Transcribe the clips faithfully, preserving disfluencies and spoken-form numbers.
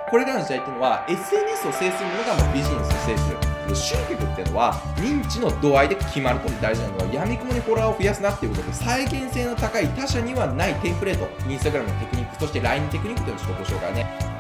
これからの時代っていうのは エスエヌエス を制するものがまあビジネスを制する。集客っていうのは認知の度合いで決まると。大事なのは闇雲にフォロワーを増やすなっていうことで、再現性の高い他社にはないテンプレート、インスタグラムのテクニック、そして ライン テクニックというのをちょっとご紹介ね。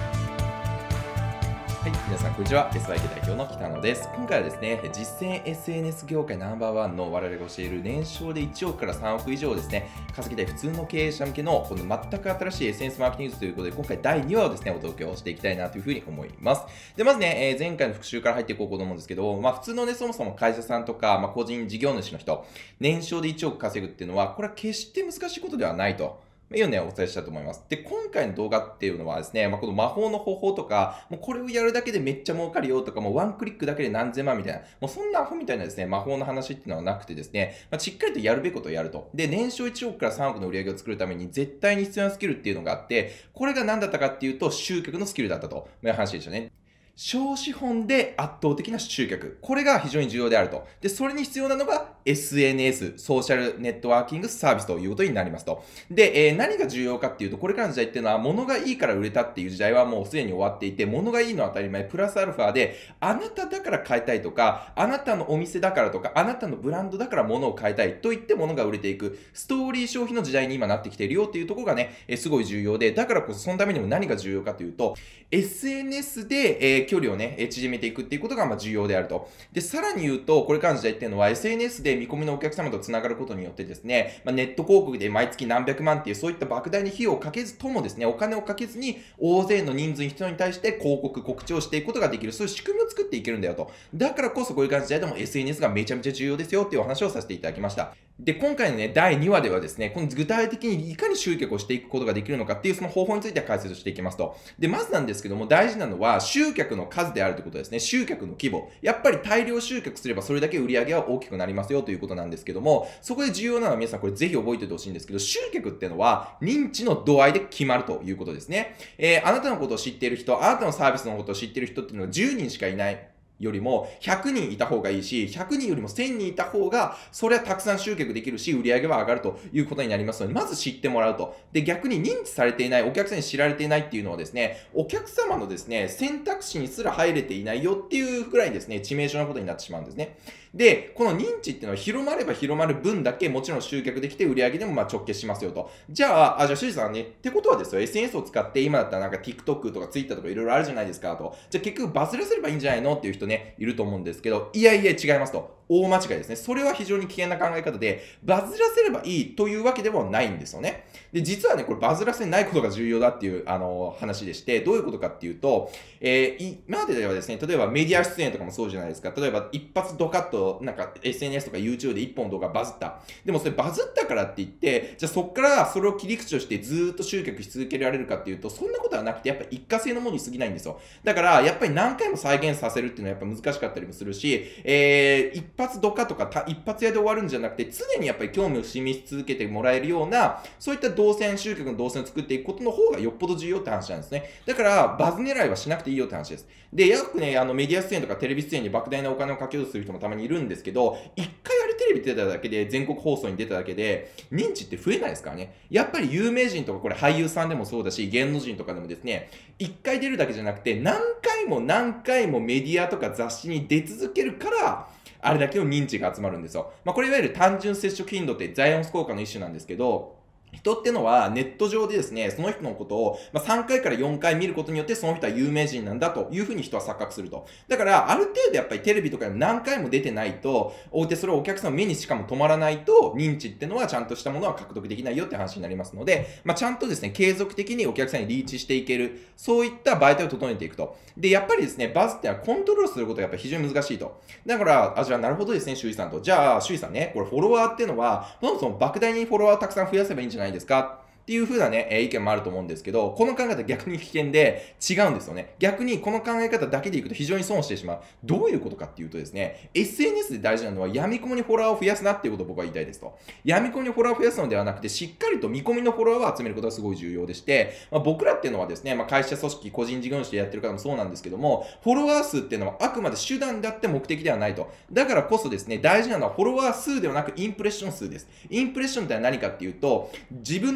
はい、皆さんこんにちは。エスワイケー 代表の北野です。今回はですね、実践 エスエヌエス 業界ナンバーワンの我々が教える年商でいちおくからさんおく以上ですね、稼ぎたい普通の経営者向けのこの全く新しい エスエヌエス マーケティングということで、今回だいにわをですね、お届けをしていきたいなというふうに思います。で、まずね、えー、前回の復習から入っていこうと思うんですけど、まあ普通のね、そもそも会社さんとか、まあ個人事業主の人、年商でいちおく稼ぐっていうのは、これは決して難しいことではないと。いうのをお伝えしたと思います。で、今回の動画っていうのはですね、まあ、この魔法の方法とか、もうこれをやるだけでめっちゃ儲かるよとか、もうワンクリックだけで何千万みたいな、もうそんなアホみたいなですね、魔法の話っていうのはなくてですね、まあ、しっかりとやるべきことをやると。で、年商いちおくからさんおくの売り上げを作るために絶対に必要なスキルっていうのがあって、これが何だったかっていうと、集客のスキルだったという話でしたね。小資本で圧倒的な集客。これが非常に重要であると。で、それに必要なのが エスエヌエス、ソーシャルネットワーキングサービスということになりますと。で、えー、何が重要かっていうと、これからの時代っていうのは、物がいいから売れたっていう時代はもうすでに終わっていて、物がいいのは当たり前、プラスアルファで、あなただから買いたいとか、あなたのお店だからとか、あなたのブランドだから物を買いたいと言って物が売れていく、ストーリー消費の時代に今なってきているよっていうところがね、えー、すごい重要で、だからこそそのためにも何が重要かというと、エスエヌエス で、えー、距離をね、縮めていくっていうことがまあ重要であると。で、さらに言うと、これからの時代っていうのは エスエヌエス で見込みのお客様とつながることによってですね、まあ、ネット広告で毎月何百万っていうそういった莫大な費用をかけずともですね、お金をかけずに大勢の人数の人に対して広告、告知をしていくことができる、そういう仕組みを作っていけるんだよと。だからこそこういう感じでも エスエヌエス がめちゃめちゃ重要ですよっていうお話をさせていただきました。で、今回のね、だいにわではですね、この具体的にいかに集客をしていくことができるのかっていうその方法について解説していきますと。で、まずなんですけども、大事なのは集客の数であるということですね。集客の規模。やっぱり大量集客すればそれだけ売り上げは大きくなりますよということなんですけども、そこで重要なのは皆さんこれぜひ覚えておいてほしいんですけど、集客っていうのは認知の度合いで決まるということですね。えー、あなたのことを知っている人、あなたのサービスのことを知っている人っていうのはじゅうにんしかいない。よりもひゃくにんいた方がいいし、ひゃくにんよりもせんにんいた方が、それはたくさん集客できるし、売り上げは上がるということになりますので、まず知ってもらうと。で、逆に認知されていない、お客さんに知られていないっていうのはですね、お客様のですね、選択肢にすら入れていないよっていうぐらいですね、致命傷なことになってしまうんですね。で、この認知っていうのは広まれば広まる分だけもちろん集客できて売り上げでもまあ直結しますよと。じゃあ、あ、じゃあ、シュウジさんね、ってことはですよ、エスエヌエス を使って今だったらなんか TikTok とか Twitter とかいろいろあるじゃないですかと。じゃあ結局バズらせればいいんじゃないのっていう人ね、いると思うんですけど、いやいや違いますと。大間違いですね。それは非常に危険な考え方で、バズらせればいいというわけでもないんですよね。で、実はね、これバズらせないことが重要だっていう、あの、話でして、どういうことかっていうと、えー、今までではですね、例えばメディア出演とかもそうじゃないですか。例えば一発ドカッと、なんか エスエヌエス とか YouTube で一本動画バズった。でもそれバズったからって言って、じゃあそっからそれを切り口としてずーっと集客し続けられるかっていうと、そんなことはなくて、やっぱ一過性のものに過ぎないんですよ。だから、やっぱり何回も再現させるっていうのはやっぱ難しかったりもするし、えー、一発ドカとか一発屋で終わるんじゃなくて、常にやっぱり興味を示し続けてもらえるような、そういった動線、集客の動線を作っていくことの方がよっぽど重要って話なんですね。だから、バズ狙いはしなくていいよって話です。で、よくね、あのメディア出演とかテレビ出演に莫大なお金をかけようとする人もたまにいるんですけど、一回あれテレビ出ただけで、全国放送に出ただけで、認知って増えないですからね。やっぱり有名人とか、これ俳優さんでもそうだし、芸能人とかでもですね、一回出るだけじゃなくて、何回も何回もメディアとか雑誌に出続けるから、あれだけの認知が集まるんですよ。まあ、これいわゆる単純接触頻度ってザイオンス効果の一種なんですけど、人ってのはネット上でですね、その人のことをさんかいからよんかい見ることによってその人は有名人なんだというふうに人は錯覚すると。だからある程度やっぱりテレビとかでも何回も出てないと、おうてそれをお客さんの目にしかも止まらないと認知ってのはちゃんとしたものは獲得できないよって話になりますので、まあ、ちゃんとですね、継続的にお客さんにリーチしていける、そういった媒体を整えていくと。で、やっぱりですね、バズってのはコントロールすることがやっぱり非常に難しいと。だから、あ、じゃあなるほどですね、シュウイさんと。じゃあ、シュウイさんね、これフォロワーっていうのは、そもそも莫大にフォロワーをたくさん増やせばいいんじゃないですかっていう風なね、え意見もあると思うんですけど、この考え方逆に危険で違うんですよね。逆にこの考え方だけでいくと非常に損してしまう。どういうことかっていうとですね、エスエヌエス で大事なのは闇雲にフォロワーを増やすなっていうことを僕は言いたいですと。闇雲にフォロワーを増やすのではなくて、しっかりと見込みのフォロワーを集めることがすごい重要でして、まあ、僕らっていうのはですね、まあ、会社組織、個人事業主でやってる方もそうなんですけども、フォロワー数っていうのはあくまで手段であって目的ではないと。だからこそですね、大事なのはフォロワー数ではなくインプレッション数です。インプレッションって何かっていうと、自分の、え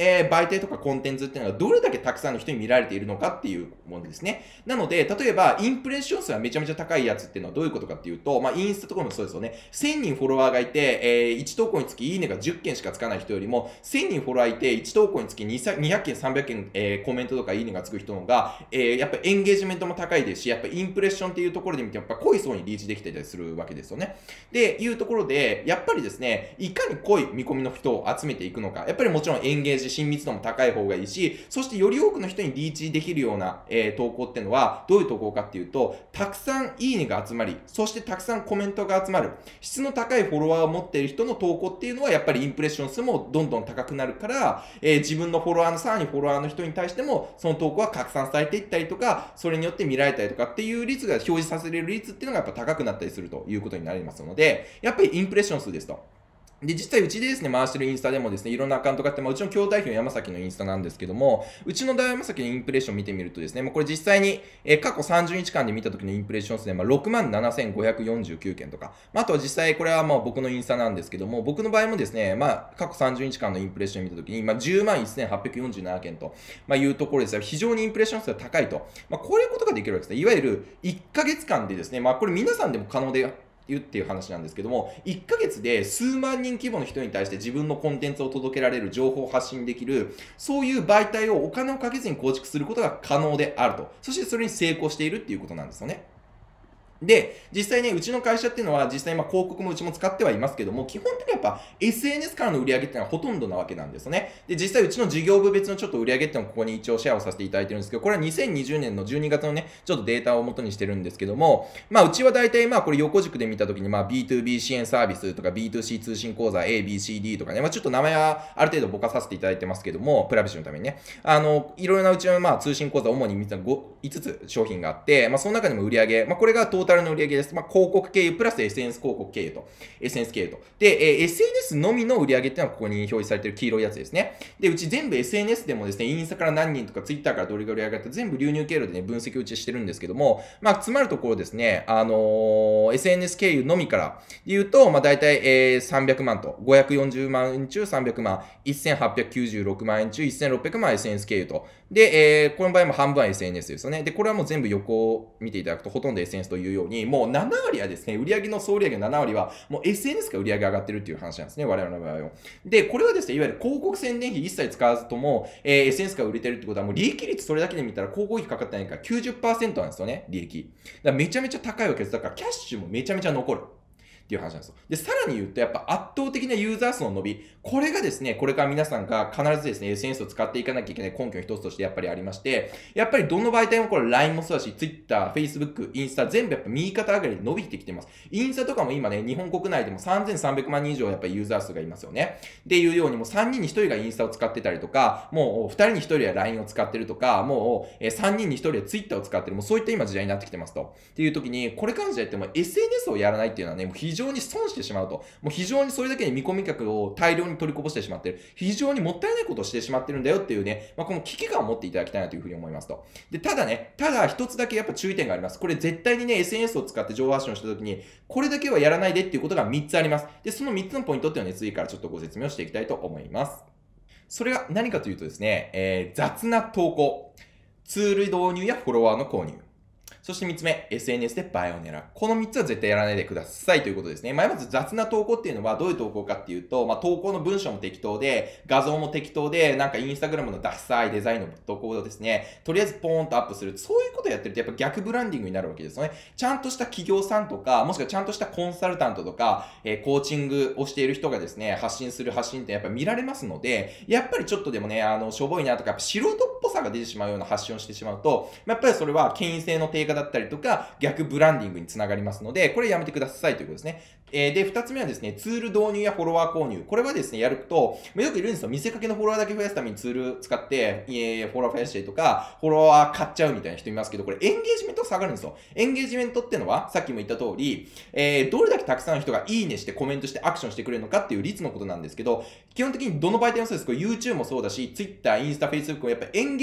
えー、媒体とかコンテンツっていうのがどれだけたくさんの人に見られているのかっていうものですね。なので、例えば、インプレッション数がめちゃめちゃ高いやつっていうのはどういうことかっていうと、まあ、インスタとかもそうですよね。せんにんフォロワーがいて、えー、いち投稿につきいいねがじゅっけんしかつかない人よりも、せんにんフォロワーいて、いち投稿につきにひゃくけん、さんびゃくけん、えー、コメントとかいいねがつく人の方が、えー、やっぱエンゲージメントも高いですし、やっぱインプレッションっていうところで見ても、やっぱ濃い層にリーチできたりするわけですよね。で、いうところで、やっぱりですね、いかに濃い見込みの人を集めていくのか、やっぱりもちろんエンゲージ、親密度も高い方がいいし、そしてより多くの人にリーチできるような、えー、投稿っていうのは、どういう投稿かっていうと、たくさんいいねが集まり、そしてたくさんコメントが集まる、質の高いフォロワーを持っている人の投稿っていうのは、やっぱりインプレッション数もどんどん高くなるから、えー、自分のフォロワーのさらにフォロワーの人に対しても、その投稿は拡散されていったりとか、それによって見られたりとかっていう率が表示させれる率っていうのがやっぱ高くなったりするということになりますので、やっぱりインプレッション数ですと。で、実際うちでですね、回してるインスタでもですね、いろんなアカウントがあって、まあ、うちの兄弟表の山崎のインスタなんですけども、うちの山崎のインプレッション見てみるとですね、もうこれ実際に、えー、過去さんじゅうにちかんで見た時のインプレッション数で、まあ、ろくまんななせんごひゃくよんじゅうきゅうけんとか、まあ、あとは実際これはまあ僕のインスタなんですけども、僕の場合もですね、まあ、過去さんじゅうにちかんのインプレッションを見た時に、まあ、じゅうまんせんはっぴゃくよんじゅうななけんと、まあ、いうところですが、非常にインプレッション数が高いと。まあ、こういうことができるわけですね。いわゆるいっかげつかんでですね、まあ、これ皆さんでも可能で、言うっていう話なんですけども、いっかげつで数万人規模の人に対して自分のコンテンツを届けられる、情報を発信できる、そういう媒体をお金をかけずに構築することが可能であると。そしてそれに成功しているっていうことなんですよね。で、実際ね、うちの会社っていうのは、実際まあ広告もうちも使ってはいますけども、基本的にやっぱ エスエヌエス からの売り上げっていうのはほとんどなわけなんですね。で、実際うちの事業部別のちょっと売り上げっていうのをここに一応シェアをさせていただいてるんですけど、これはにせんにじゅうねんのじゅうにがつのね、ちょっとデータを元にしてるんですけども、まあうちは大体まあこれ横軸で見たときにまあ ビーツービー 支援サービスとか ビーツーシー 通信講座 A、B、C、D とかね、まあちょっと名前はある程度ぼかさせていただいてますけども、プライバシーのためにね、あの、いろいろなうちのまあ通信講座主にいつつ商品があって、まあその中でも売り上げ、まあこれがトータルの売り上げです。まあ広告経由プラス エスエヌエス 広告経由と。エスエヌエス 経由と。で、えー、エスエヌエス のみの売り上げっていうのはここに表示されている黄色いやつですね。で、うち全部 エスエヌエス でもですね、インスタから何人とか Twitter からどれぐらい売り上げた全部流入経路でね、分析をうちしてるんですけども、まあ、詰まるところですね、あのー、エスエヌエス 経由のみから言うと、まあ、大体、えー、さんびゃくまんと、ごひゃくよんじゅうまんえん中さんびゃくまん、せんはっぴゃくきゅうじゅうろくまんえん中せんろっぴゃくまん エスエヌエス 経由と。で、えー、この場合も半分は エスエヌエス ですよね。で、これはもう全部横を見ていただくとほとんど エスエヌエス というように、もうななわりはですね、売上の総売上のななわりはもう エスエヌエス が売上上がってるっていう話なんですね、我々の場合は。で、これはですね、いわゆる広告宣伝費一切使わずとも、えー、エスエヌエス が売れてるってことはもう利益率それだけで見たら広告費かかってないから きゅうじゅっパーセント なんですよね、利益。だからめちゃめちゃ高いわけです。だからキャッシュもめちゃめちゃ残る。っていう話なんですよ。で、さらに言うと、やっぱ圧倒的なユーザー数の伸び、これがですね、これから皆さんが必ずですね、エスエヌエス を使っていかなきゃいけない根拠の一つとしてやっぱりありまして、やっぱりどの媒体もこれ ライン もそうだし、Twitter、Facebook、インスタ、全部やっぱ右肩上がりで伸びてきてます。インスタとかも今ね、日本国内でもさんぜんさんびゃくまんにん以上やっぱりユーザー数がいますよね。っていうようにもうさんにんにひとりがインスタを使ってたりとか、もうふたりにひとりは ライン を使ってるとか、もうさんにんにひとりは Twitter を使ってる、もうそういった今時代になってきてますと。っていう時に、これからの時代ってもう エスエヌエス をやらないっていうのはね、もう非常に損してしまうと。もう非常にそれだけに見込み客を大量に取りこぼしてしまっている。非常にもったいないことをしてしまってるんだよっていうね、まあ、この危機感を持っていただきたいなというふうに思いますと。で、ただね、ただ一つだけやっぱ注意点があります。これ絶対にね、エスエヌエス を使って情報発信をしたときに、これだけはやらないでっていうことがみっつあります。で、そのみっつのポイントっていうのをね、次からちょっとご説明をしていきたいと思います。それが何かというとですね、えー、雑な投稿、ツール導入やフォロワーの購入。そしてみっつめ、エスエヌエス で映えを狙う。このみっつは絶対やらないでくださいということですね。まあ、まず雑な投稿っていうのはどういう投稿かっていうと、まあ、投稿の文章も適当で、画像も適当で、なんかインスタグラムのダッサいデザインの投稿をですね、とりあえずポーンとアップする。そういうことをやってるとやっぱ逆ブランディングになるわけですよね。ちゃんとした企業さんとか、もしくはちゃんとしたコンサルタントとか、えー、コーチングをしている人がですね、発信する発信ってやっぱ見られますので、やっぱりちょっとでもね、あの、しょぼいなとか、やっぱ素人っぽさが出てしまうような発信をしてしまうと、まあ、やっぱりそれは権威性の低下だったりとか、逆ブランディングにつながりますので、これやめてくださいということですね。えー、で、二つ目はですね、ツール導入やフォロワー購入。これはですね、やると、よくいるんですよ。見せかけのフォロワーだけ増やすためにツール使って、えー、フォロワー増やしたりとか、フォロワー買っちゃうみたいな人いますけど、これエンゲージメント下がるんですよ。エンゲージメントってのは、さっきも言った通り、えー、どれだけたくさんの人がいいねしてコメントしてアクションしてくれるのかっていう率のことなんですけど、基本的にどの媒体もそうです。これ YouTube もそうだし、Twitter、インスタ、Facebook もやっぱエンゲ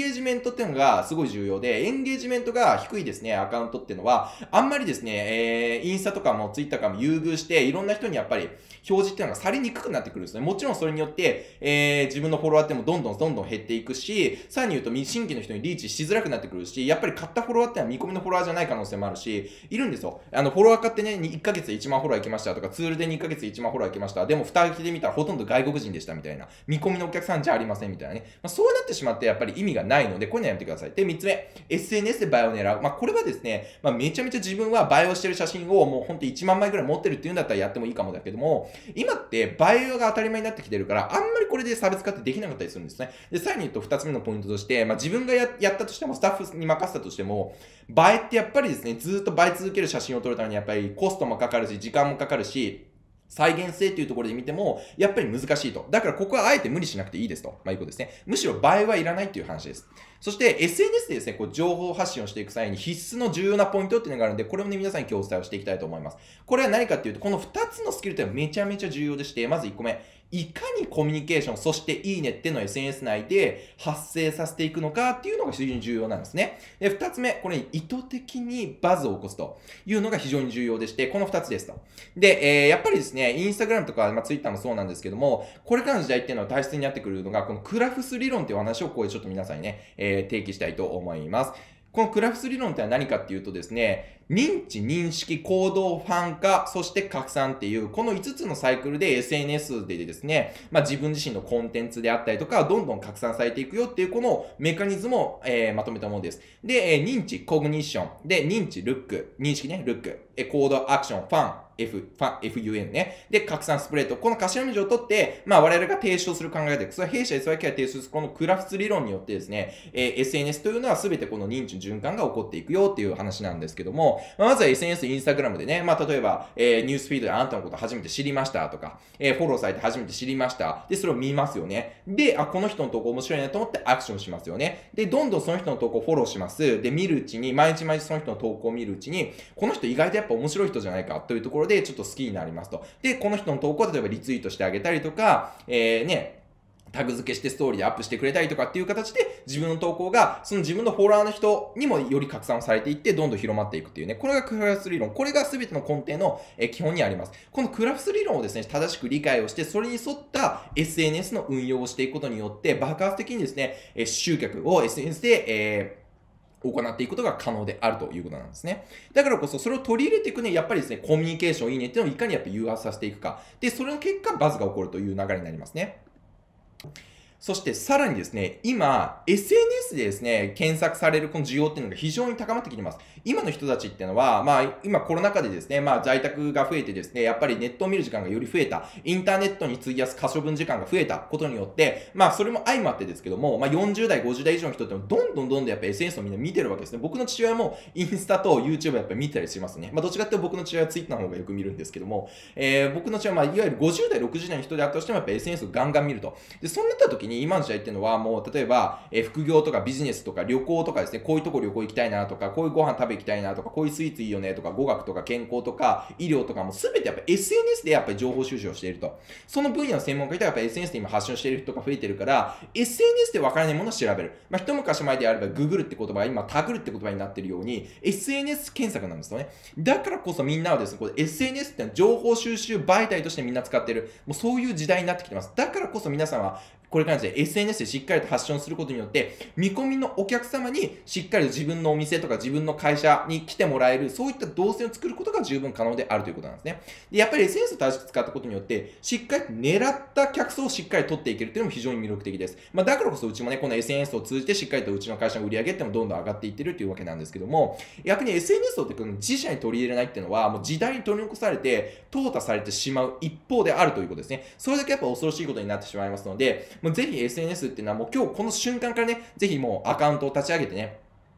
ゲージメントっていうのがすごい重要で、エンゲージメントが低いですね、アカウントっていうのは、あんまりですね、えー、インスタとかもツイッターとかも優遇して、いろんな人にやっぱり表示っていうのがされにくくなってくるんですね。もちろんそれによって、えー、自分のフォロワーってもどんどんどんどん減っていくし、さらに言うと新規の人にリーチしづらくなってくるし、やっぱり買ったフォロワーってのは見込みのフォロワーじゃない可能性もあるし、いるんですよ。あの、フォロワー買ってね、いっかげつでいちまんフォロワーいきましたとか、ツールでにかげつでいちまんフォロワーいきました。でも、蓋開けてみたらほとんど外国人でしたみたいな。見込みのお客さんじゃありませんみたいなね。まあ、そうなってしまってやっぱり意味がないので、こういうのやめてください。で、みっつめ、エスエヌエス で映えを狙う。まあ、これはですね、まあ、めちゃめちゃ自分は映えをしてる写真をもうほんといちまんまいぐらい持ってるっていうんだったらやってもいいかもだけども、今って映えが当たり前になってきてるから、あんまりこれで差別化ってできなかったりするんですね。で、さらに言うとふたつめのポイントとして、まあ、自分が や, やったとしても、スタッフに任せたとしても、映えってやっぱりですね、ずっと映え続ける写真を撮るためにやっぱりコストもかかるし、時間もかかるし、再現性っていうところで見ても、やっぱり難しいと。だからここはあえて無理しなくていいですと。まあいいことですね。むしろ映えはいらないっていう話です。そして エスエヌエス でですね、こう情報発信をしていく際に必須の重要なポイントっていうのがあるんで、これをね、皆さんに今日お伝えをしていきたいと思います。これは何かっていうと、このふたつのスキルっていうのはめちゃめちゃ重要でして、まずいっこめ。いかにコミュニケーション、そしていいねっていうのを エスエヌエス 内で発生させていくのかっていうのが非常に重要なんですね。で、二つ目、これ意図的にバズを起こすというのが非常に重要でして、この二つですと。で、えー、やっぱりですね、インスタグラムとか、まあ、ツイッターもそうなんですけども、これからの時代っていうのは大切になってくるのが、このクラフス理論っていうお話をここでちょっと皆さんにね、えー、提起したいと思います。このクラフス理論って何かっていうとですね、認知、認識、行動、ファン化、そして拡散っていう、このいつつのサイクルで エスエヌエス でですね、まあ自分自身のコンテンツであったりとか、どんどん拡散されていくよっていう、このメカニズムを、えー、まとめたものです。で、えー、認知、コグニッション。で、認知、ルック。認識ね、ルック。えー、行動、アクション、ファン。F、ファン、エフユーエヌ ね。で、拡散スプレート。この頭文字を取って、まあ我々が提唱する考え方で、それは弊社 エスワイケー が提唱するこのクラフス理論によってですね、えー、エスエヌエス というのは全てこの認知循環が起こっていくよっていう話なんですけども、まあ、まずは エスエヌエス、インスタグラムでね、まあ例えば、えー、ニュースフィードであなたのこと初めて知りましたとか、えー、フォローされて初めて知りました。で、それを見ますよね。で、あ、この人の投稿面白いなと思ってアクションしますよね。で、どんどんその人の投稿をフォローします。で、見るうちに、毎日毎日その人の投稿を見るうちに、この人意外とやっぱ面白い人じゃないかというところでちょっと好きになりますと。で、この人の投稿を例えばリツイートしてあげたりとか、えー、ね、タグ付けしてストーリーでアップしてくれたりとかっていう形で自分の投稿がその自分のフォロワーの人にもより拡散されていってどんどん広まっていくっていうね。これがクラフス理論。これが全ての根底の基本にあります。このクラフス理論をですね、正しく理解をしてそれに沿った エスエヌエス の運用をしていくことによって爆発的にですね、集客を エスエヌエス で、えー行っていくことが可能であるということなんですね。だからこそそれを取り入れていくね、やっぱりですね、コミュニケーションいいねっていうのをいかにやっぱ誘発させていくか。で、それの結果バズが起こるという流れになりますね。そしてさらにですね、今、エスエヌエス でですね、検索されるこの需要っていうのが非常に高まってきています。今の人たちっていうのは、まあ、今コロナ禍でですね、まあ在宅が増えてですね、やっぱりネットを見る時間がより増えた、インターネットに費やす可処分時間が増えたことによって、まあそれも相まってですけども、まあよんじゅう代、ごじゅう代以上の人ってどんどんどんどんやっぱ エスエヌエス をみんな見てるわけですね。僕の父親もインスタと YouTube をやっぱり見てたりしますね。まあどっちかっていうと僕の父親は Twitter の方がよく見るんですけども、えー、僕の父親はまあいわゆるごじゅう代、ろくじゅう代の人であったとしてもやっぱ エスエヌエス をガンガン見ると。で、そうなった時に今の時代っていうのはもう例えば、えー、副業とかビジネスとか旅行とかですね、こういうとこ旅行行きたいなとか、こういうご飯食べ行きたいなとか、こういうスイーツいいよねとか、語学とか健康とか医療とかも全てやっぱ エスエヌエス でやっぱり情報収集をしていると。その分野の専門家とやっぱ エスエヌエス で今発信している人が増えてるから、エスエヌエス で分からないものを調べる。まあ、一昔前であれば Google って言葉が今タグるって言葉になっているように、エスエヌエス 検索なんですよね。だからこそみんなはですね、これ エスエヌエス ってのは情報収集媒体としてみんな使っている。もうそういう時代になってきてます。だからこそ皆さんはこれからですね、エスエヌエス でしっかりと発信することによって、見込みのお客様にしっかりと自分のお店とか自分の会社に来てもらえる、そういった動線を作ることが十分可能であるということなんですね。で、やっぱり エスエヌエス を正しく使ったことによって、しっかりと狙った客層をしっかり取っていけるというのも非常に魅力的です。まあ、だからこそうちもね、この エスエヌエス を通じてしっかりとうちの会社の売り上げっていうのもどんどん上がっていってるというわけなんですけども、逆に エスエヌエス をってこの自社に取り入れないっていうのは、もう時代に取り残されて、淘汰されてしまう一方であるということですね。それだけやっぱ恐ろしいことになってしまいますので、もうぜひ エスエヌエス っていうのはもう今日この瞬間からね、ぜひもうアカウントを立ち上げてね、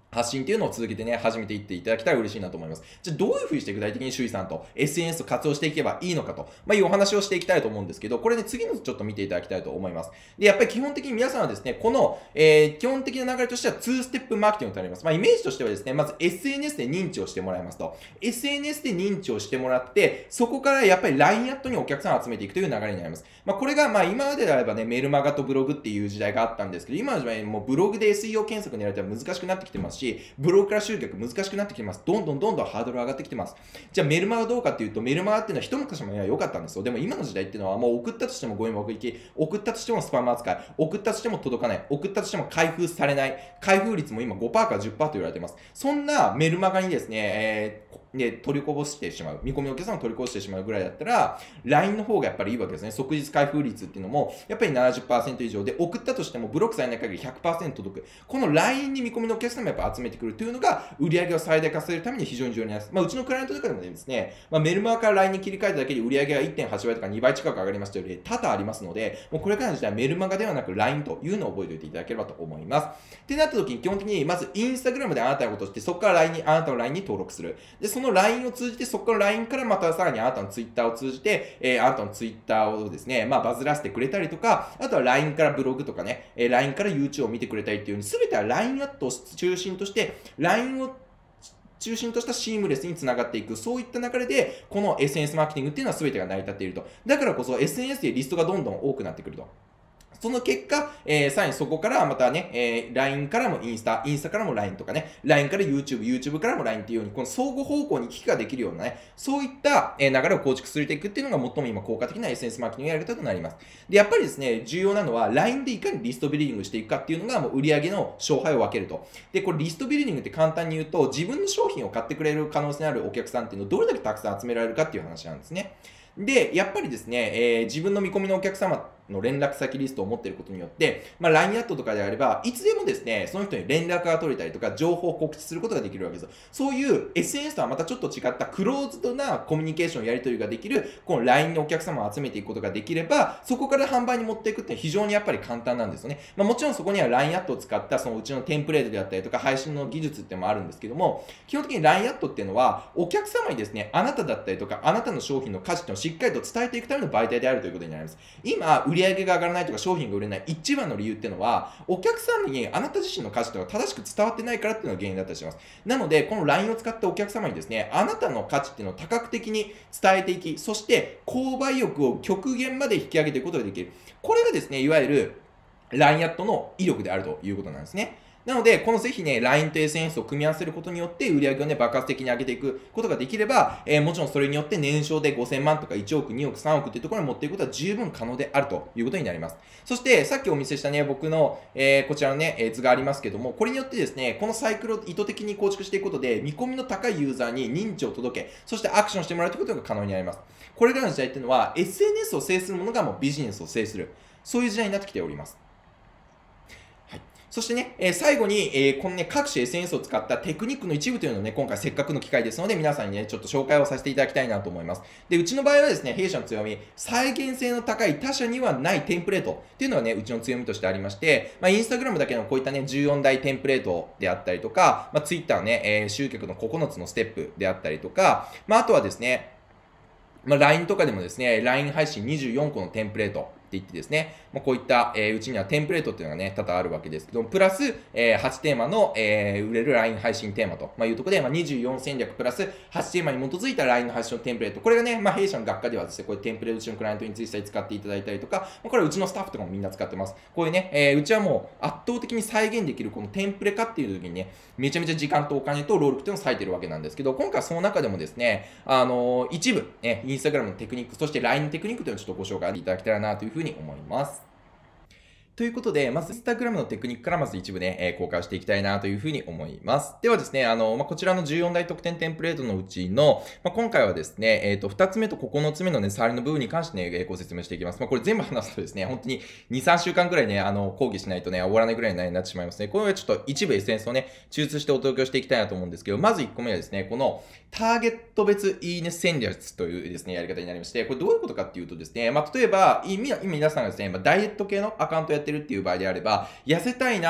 発信っていうのを続けてね、始めていっていただけたら嬉しいなと思います。じゃあ、どういうふうにして具体的に周囲さんと エスエヌエス を活用していけばいいのかと、まあ、いうお話をしていきたいと思うんですけど、これね、次のちょっと見ていただきたいと思います。で、やっぱり基本的に皆さんはですね、この、えー、基本的な流れとしてはにステップマーケティングとなります。まあ、イメージとしてはですね、まず エスエヌエス で認知をしてもらいますと。エスエヌエス で認知をしてもらって、そこからやっぱり ライン アットにお客さんを集めていくという流れになります。まあ、これが、まあ、今までであればね、メルマガとブログっていう時代があったんですけど、今の時代もうブログで エスイーオー 検索にやられたら難しくなってきてますし、ブログから集客難しくなってきてます。どんどんどんどんハードル上がってきてます。じゃあメルマガどうかっていうと、メルマガっていうのは一昔前は良かったんですよ。でも今の時代っていうのはもう送ったとしてもごえん目撃、送ったとしてもスパム扱い、送ったとしても届かない、送ったとしても開封されない、開封率も今 ごパーセント から じゅっパーセント と言われています。そんなメルマガにですね、えーで、取りこぼしてしまう。見込みのお客さんを取りこぼしてしまうぐらいだったら、ライン の方がやっぱりいいわけですね。即日開封率っていうのも、やっぱり ななじゅっパーセント 以上で、送ったとしてもブロックされない限り ひゃくパーセント 届く。この ライン に見込みのお客さんもやっぱ集めてくるというのが、売り上げを最大化させるために非常に重要になります。まあ、うちのクライアントとかでもですね、まあ、メルマガから ライン に切り替えただけで売り上げが いってんはちばいとかにばい近く上がりましたより、多々ありますので、もうこれからの時代はメルマガではなく ライン というのを覚えておいていただければと思います。ってなった時に基本的に、まずインスタグラムであなたのことをして、そこから ライン に、あなたの ライン に登録する。で、その ライン を通じて、そこから ライン からまたさらにあなたの ツイッター を通じて、えー、あなたの ツイッター をですね、まあ、バズらせてくれたりとか、あとは ライン からブログとかね、えー、ライン から YouTube を見てくれたりっていうように、すべては ライン アットを中心として、ライン を中心としたシームレスにつながっていく、そういった流れで、この エスエヌエス マーケティングっていうのは全てが成り立っていると。だからこそ エスエヌエス でリストがどんどん多くなってくると。その結果、えー、さらにそこからまたね、えー、ライン からもインスタ、インスタからも ライン とかね、ライン から YouTube、YouTube からも ライン っていうように、この相互方向に行き来ができるようなね、そういった、えー、流れを構築していくっていうのが最も今効果的な エスエヌエス マーケティングのやり方となります。で、やっぱりですね、重要なのは ライン でいかにリストビルディングしていくかっていうのがもう売上の勝敗を分けると。で、これリストビルディングって簡単に言うと、自分の商品を買ってくれる可能性のあるお客さんっていうのをどれだけたくさん集められるかっていう話なんですね。で、やっぱりですね、えー、自分の見込みのお客様の連絡先リストを持っていることによって、まあ、ライン アットとかであれば、いつでもですね、その人に連絡が取れたりとか、情報を告知することができるわけですよ。そういう エスエヌエス とはまたちょっと違ったクローズドなコミュニケーションやり取りができる、この ライン にお客様を集めていくことができれば、そこから販売に持っていくって非常にやっぱり簡単なんですよね。まあ、もちろんそこには ライン アットを使ったそのうちのテンプレートであったりとか、配信の技術っていうのもあるんですけども、基本的に ライン アットっていうのは、お客様にですね、あなただったりとか、あなたの商品の価値っていうのをしっかりと伝えていくための媒体であるということになります。今、売上が上がらないとか、商品が売れない一番の理由っていうのは、お客さんにあなた自身の価値というのが正しく伝わってないからっていうのが原因だったりします。なので、この ライン を使ったお客様にですね、あなたの価値っていうのを多角的に伝えていき、そして購買欲を極限まで引き上げていくことができる。これがですね、いわゆる ライン アットの威力であるということなんですね。なので、このぜひね、ライン と エスエヌエス を組み合わせることによって、売り上げをね、爆発的に上げていくことができれば、えー、もちろんそれによって年商でごせんまんとかいちおく、におく、さんおくっていうところに持っていくことは十分可能であるということになります。そして、さっきお見せしたね、僕の、えー、こちらのね、図がありますけども、これによってですね、このサイクルを意図的に構築していくことで、見込みの高いユーザーに認知を届け、そしてアクションしてもらうということが可能になります。これからの時代っていうのは、エスエヌエス を制するものがもうビジネスを制する。そういう時代になってきております。そしてね、えー、最後に、えー、このね、各種 エスエヌエス を使ったテクニックの一部というのをね、今回せっかくの機会ですので、皆さんにね、ちょっと紹介をさせていただきたいなと思います。で、うちの場合はですね、弊社の強み、再現性の高い他社にはないテンプレートっていうのがね、うちの強みとしてありまして、まあ、インスタグラムだけのこういったね、じゅうよんだいテンプレートであったりとか、まあ、Twitter のね、えー、集客のここのつのステップであったりとか、まあ、あとはですね、まあ、ライン とかでもですね、ライン 配信にじゅうよんこのテンプレートって言ってですね、まあ、こういった、えー、うちにはテンプレートっていうのがね、多々あるわけですけども、プラス、えー、はちテーマの、えー、売れる ライン 配信テーマと、まあ、いうところで、まあ、にじゅうよん戦略プラスはちテーマに基づいた ライン の配信のテンプレート。これがね、まあ、弊社の学科ではですね、こういうテンプレートうちのクライアントに実際使っていただいたりとか、まあ、これはうちのスタッフとかもみんな使ってます。こういうね、えー、うちはもう圧倒的に再現できるこのテンプレ化っていう時にね、めちゃめちゃ時間とお金と労力っていうのを割いてるわけなんですけど、今回はその中でもですね、あのー、一部、ね、インスタグラムのテクニック、そして ライン のテクニックというのをちょっとご紹介いただけたらなというふうに思います。ということで、まず Instagram のテクニックからまず一部ね、えー、公開していきたいなというふうに思います。ではですね、あの、まあ、こちらのじゅうよんだい特典テンプレートのうちの、まあ、今回はですね、えっと、ふたつめとここのつめのね、触りの部分に関してね、ご説明していきます。まあ、これ全部話すとですね、本当にに、さんしゅうかんくらいね、あの、講義しないとね、終わらないくらいになってしまいますね。これはちょっと一部エッセンスをね、抽出してお届けをしていきたいなと思うんですけど、まずいっこめはですね、このターゲット別いいね戦略というですね、やり方になりまして、これどういうことかっていうとですね、まあ、例えば、今皆さんがですね、ダイエット系のアカウントやってるっていう場合であれば、痩せたいな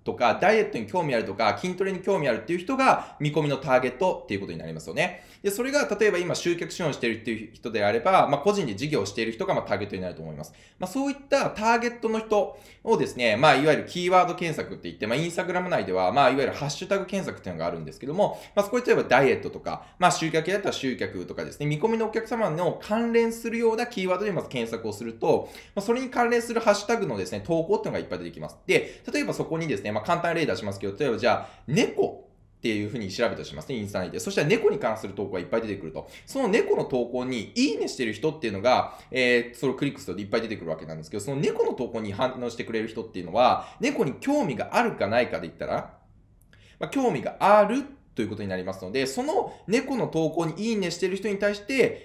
とか、ダイエットに興味あるとか、筋トレに興味あるっていう人が見込みのターゲットっていうことになりますよね。で、それが例えば今集客支援をしているっていう人であれば、まあ個人で事業をしている人がまあターゲットになると思います。まあそういったターゲットの人をですね、まあいわゆるキーワード検索って言って、まあインスタグラム内では、まあいわゆるハッシュタグ検索っていうのがあるんですけども、まあそこで例えばダイエットとか、まあ集客だったら集客とかですね、見込みのお客様の関連するようなキーワードでまず検索をすると、まあそれに関連するハッシュタグのですね、投稿っていうのがいっぱい出てきます。で、例えばそこにですね、まあ簡単な例出しますけど、例えばじゃあ、猫っていうふうに調べたとしますね、インスタ内で。そしたら猫に関する投稿がいっぱい出てくると。その猫の投稿にいいねしてる人っていうのが、えー、それをクリックするといっぱい出てくるわけなんですけど、その猫の投稿に反応してくれる人っていうのは、猫に興味があるかないかで言ったら、まあ、興味があるということになりますので、その猫の投稿にいいねしてる人に対して、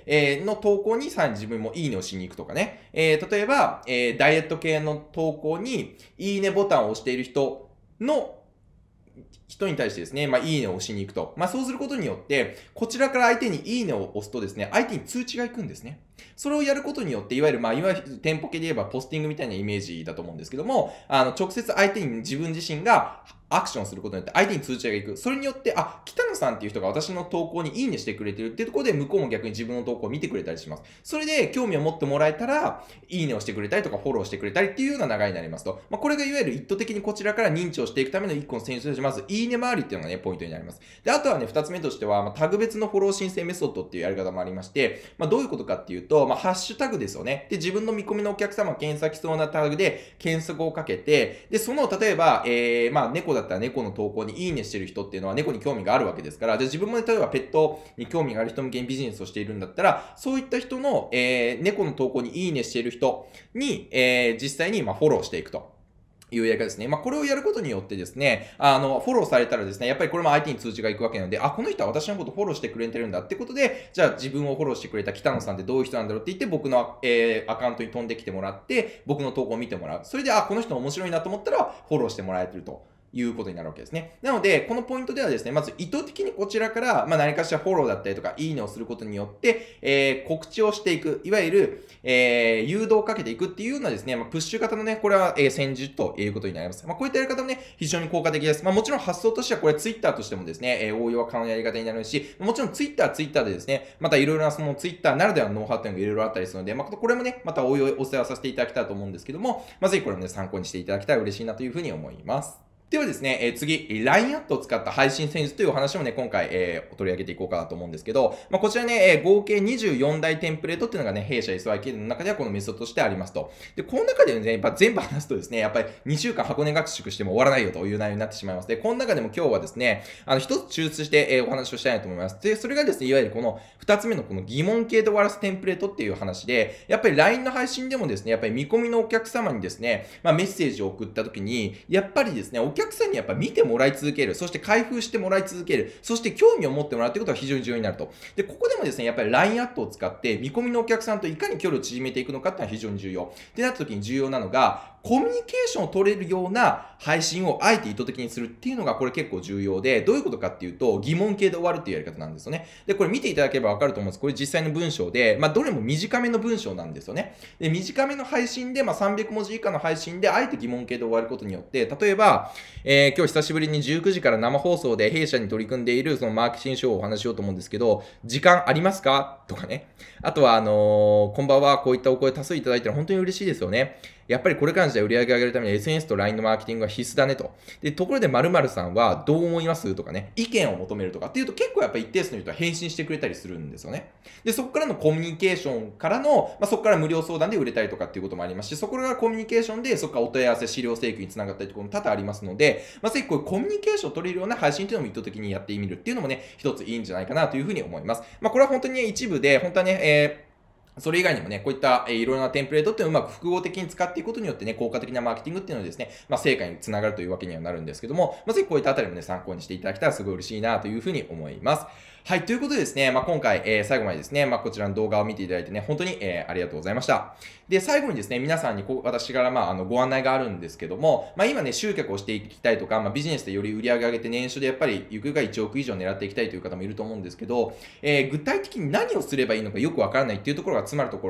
えー、の投稿にさらに自分もいいねをしに行くとかね。えー、例えば、えー、ダイエット系の投稿にいいねボタンを押している人の人に対してですね、まあ、いいねを押しに行くと。まあ、そうすることによって、こちらから相手にいいねを押すとですね、相手に通知が行くんですね。それをやることによって、いわゆる、まあ、いわゆる店舗系で言えばポスティングみたいなイメージだと思うんですけども、あの、直接相手に自分自身がアクションすることによって相手に通知が行く。それによって、あ、北野さんっていう人が私の投稿にいいねしてくれてるっていうところで、向こうも逆に自分の投稿を見てくれたりします。それで興味を持ってもらえたら、いいねをしてくれたりとか、フォローしてくれたりっていうような流れになりますと。まあ、これがいわゆる意図的にこちらから認知をしていくための一個の戦術として、まず、いいね周りっていうのがね、ポイントになります。で、あとはね、二つ目としては、まあ、タグ別のフォロー申請メソッドっていうやり方もありまして、まあ、どういうことかっていうと、まあ、ハッシュタグですよね。で、自分の見込みのお客様が検索しそうなタグで検索をかけて、で、その、例えば、えー、まあ、猫だったら猫の投稿にいいねしてる人っていうのは猫に興味があるわけですから、で、自分もね、例えばペットに興味がある人向けにビジネスをしているんだったら、そういった人の、えー、猫の投稿にいいねしている人に、えー、実際に、まあ、フォローしていくと。いうやり方ですね。まあ、これをやることによってですね、あの、フォローされたらですね、やっぱりこれも相手に通知が行くわけなので、あ、この人は私のことフォローしてくれてるんだってことで、じゃあ自分をフォローしてくれた北野さんってどういう人なんだろうって言って、僕の、えー、アカウントに飛んできてもらって、僕の投稿を見てもらう。それで、あ、この人面白いなと思ったら、フォローしてもらえてると。いうことになるわけですね。なので、このポイントではですね、まず意図的にこちらから、まあ、何かしらフォローだったりとか、いいねをすることによって、えー、告知をしていく、いわゆる、えー、誘導をかけていくっていうようなですね、まあ、プッシュ型のね、これは、えー、戦術ということになります。まあ、こういったやり方もね、非常に効果的です。まあ、もちろん発想としては、これツイッターとしてもですね、えー、応用は可能なやり方になるし、もちろんツイッター、ツイッターでですね、またいろいろなそのツイッターならではのノウハウっていうのがいろいろあったりするので、まあ、これもね、また応用お伝えさせていただきたいと思うんですけども、まあ、ぜひこれもね、参考にしていただけたら嬉しいなというふうに思います。ではですね、えー、次、ライン アットを使った配信戦術というお話もね、今回、えー、取り上げていこうかなと思うんですけど、まあ、こちらね、えー、合計にじゅうよんだいテンプレートっていうのがね、弊社 エスワイケー の中ではこのメソッドとしてありますと。で、この中でね、やっぱ全部話すとですね、やっぱりにしゅうかん箱根合宿しても終わらないよという内容になってしまいます。で、この中でも今日はですね、あの、一つ抽出して、えー、お話をしたいなと思います。で、それがですね、いわゆるこの二つ目のこの疑問形で終わらすテンプレートっていう話で、やっぱり ライン の配信でもですね、やっぱり見込みのお客様にですね、まあ、メッセージを送った時に、やっぱりですね、お客さんにやっぱ見てもらい続ける、そして開封してもらい続ける、そして興味を持ってもらうということが非常に重要になると。で、ここでもですね、やっぱり ライン アットを使って見込みのお客さんといかに距離を縮めていくのかっていうのは非常に重要。ってなった時に重要なのが、コミュニケーションを取れるような配信をあえて意図的にするっていうのがこれ結構重要で、どういうことかっていうと、疑問形で終わるっていうやり方なんですよね。で、これ見ていただければわかると思うんです。これ実際の文章で、まあ、どれも短めの文章なんですよね。で、短めの配信で、まあ、さんびゃくもじ以下の配信で、あえて疑問形で終わることによって、例えば、えー、今日久しぶりにじゅうくじから生放送で弊社に取り組んでいるそのマーケティング書をお話ししようと思うんですけど、時間ありますかとかね。あとは、あのー、こんばんは、こういったお声多数いただいたら本当に嬉しいですよね。やっぱりこれからの時代売り上げ上げるために エスエヌエス と ライン のマーケティングは必須だねと。で、ところで〇〇さんはどう思いますとかね、意見を求めるとかっていうと結構やっぱり一定数の人は返信してくれたりするんですよね。で、そこからのコミュニケーションからの、まあ、そこから無料相談で売れたりとかっていうこともありますし、そこからコミュニケーションでそこからお問い合わせ、資料請求につながったりとかも多々ありますので、まあ、ぜひこういうコミュニケーションを取れるような配信というのも意図的にやってみるっていうのもね、一ついいんじゃないかなというふうに思います。まあ、これは本当にね、一部で、本当はね、えーそれ以外にもね、こういった、えー、いろいろなテンプレートっていうのをうまく複合的に使っていくことによってね、効果的なマーケティングっていうのをですね、まあ、成果につながるというわけにはなるんですけども、まあ、ぜひこういったあたりもね、参考にしていただけたらすごい嬉しいなというふうに思います。はい、ということでですね、まあ、今回、えー、最後までですね、まあ、こちらの動画を見ていただいてね、本当に、えー、ありがとうございました。で、最後にですね、皆さんにこう私から、まあ、あのご案内があるんですけども、まあ、今ね、集客をしていきたいとか、まあ、ビジネスでより売り上げ上げて年収でやっぱりゆくゆくはいちおく以上狙っていきたいという方もいると思うんですけど、えー、具体的に何をすればいいのかよくわからないっていうところが詰まるところ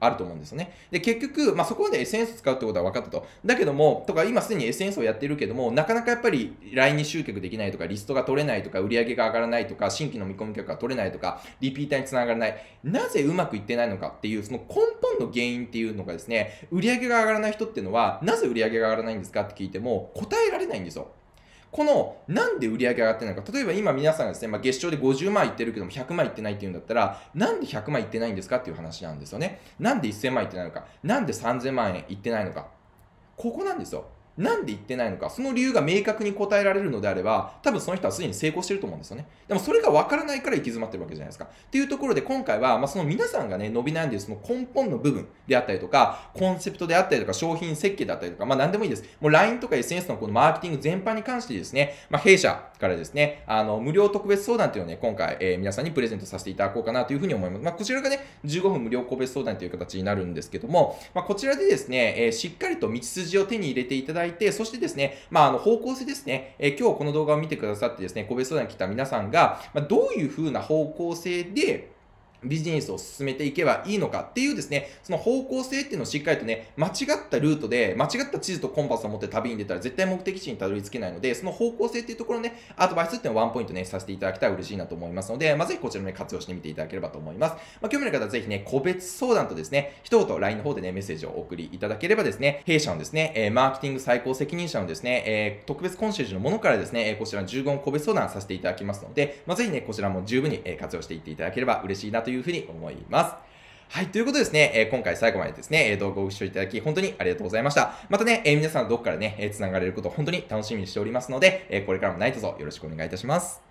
あると思うんですよね。で、結局、まあ、そこまで エスエヌエス 使うってことは分かったと。だけども、とか今すでに エスエヌエス をやってるけども、なかなかやっぱり ライン に集客できないとか、リストが取れないとか、売り上げが上がらないとか、新規の見込み客が取れないとか、リピーターにつながらない。なぜうまくいってないのかっていう、その根本の原因っていうのがですね、売り上げが上がらない人っていうのは、なぜ売り上げが上がらないんですかって聞いても、答えられないんですよ。この、なんで売り上げ上がってないのか。例えば今皆さんがですね、まあ、月賞でごじゅうまんいってるけどもひゃくまんいってないっていうんだったら、なんでひゃくまんいってないんですかっていう話なんですよね。なんでせんまんいってないのか。なんでさんぜんまんえんいってないのか。ここなんですよ。なんで言ってないのか、その理由が明確に答えられるのであれば、多分その人はすでに成功してると思うんですよね。でもそれが分からないから行き詰まってるわけじゃないですか。っていうところで今回は、まあ、その皆さんがね、伸び悩んでいるその根本の部分であったりとか、コンセプトであったりとか、商品設計であったりとか、まあ何でもいいです。もう ライン とか エスエヌエス のこのマーケティング全般に関してですね、まあ、弊社からですね、あの、無料特別相談っていうのをね、今回、えー、皆さんにプレゼントさせていただこうかなというふうに思います。まあ、こちらがね、じゅうごふん無料個別相談という形になるんですけども、まあ、こちらでですね、えー、しっかりと道筋を手に入れていただいて、そしてですね、まあ、あの方向性ですね、えー、今日この動画を見てくださってですね、個別相談に来た皆さんが、まあ、どういう風な方向性でビジネスを進めていけばいいのかっていうですね、その方向性っていうのをしっかりとね、間違ったルートで、間違った地図とコンパスを持って旅に出たら絶対目的地にたどり着けないので、その方向性っていうところをね、アドバイスっていうのをワンポイントね、させていただけたら嬉しいなと思いますので、まあ、ぜひこちらもね、活用してみていただければと思います。まあ、興味のある方はぜひね、個別相談とですね、一言 ライン の方でね、メッセージをお送りいただければですね、弊社のですね、えー、マーケティング最高責任者のですね、えー、特別コンシェルジュのものからですね、えー、こちらのじゅうごふん個別相談させていただきますので、まあ、ぜひね、こちらも十分に活用していっていただければ嬉しいなというふうに思います。ます。はい。ということでですね、えー、今回最後までですね、動画をご視聴いただき、本当にありがとうございました。またね、えー、皆さんどこからね、えー、繋がれることを本当に楽しみにしておりますので、えー、これからも何卒よろしくお願いいたします。